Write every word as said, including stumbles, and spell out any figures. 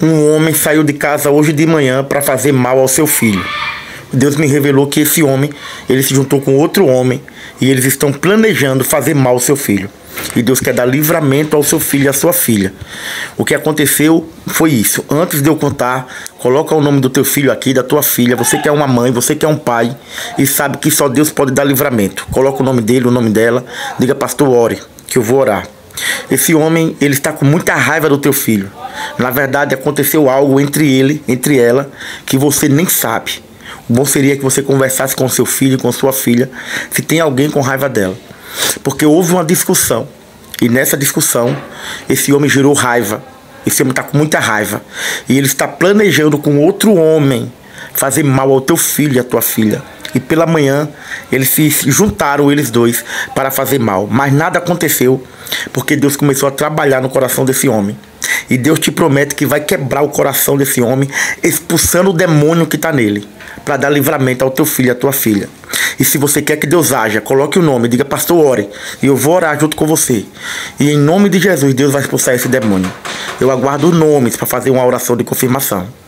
Um homem saiu de casa hoje de manhã para fazer mal ao seu filho. Deus me revelou que esse homem, ele se juntou com outro homem e eles estão planejando fazer mal ao seu filho. E Deus quer dar livramento ao seu filho e à sua filha. O que aconteceu foi isso. Antes de eu contar, coloca o nome do teu filho aqui, da tua filha. Você que é uma mãe, você que é um pai e sabe que só Deus pode dar livramento. Coloca o nome dele, o nome dela. Diga, pastor, ore, que eu vou orar. Esse homem, ele está com muita raiva do teu filho. Na verdade, aconteceu algo entre ele, entre ela, que você nem sabe. O bom seria que você conversasse com seu filho, com sua filha, se tem alguém com raiva dela. Porque houve uma discussão. E nessa discussão, esse homem gerou raiva. Esse homem está com muita raiva. E ele está planejando com outro homem fazer mal ao teu filho e à tua filha. E pela manhã, eles se juntaram, eles dois, para fazer mal. Mas nada aconteceu, porque Deus começou a trabalhar no coração desse homem. E Deus te promete que vai quebrar o coração desse homem, expulsando o demônio que está nele, para dar livramento ao teu filho e à tua filha. E se você quer que Deus haja, coloque o nome, diga, pastor, ore, e eu vou orar junto com você. E em nome de Jesus, Deus vai expulsar esse demônio. Eu aguardo nomes para fazer uma oração de confirmação.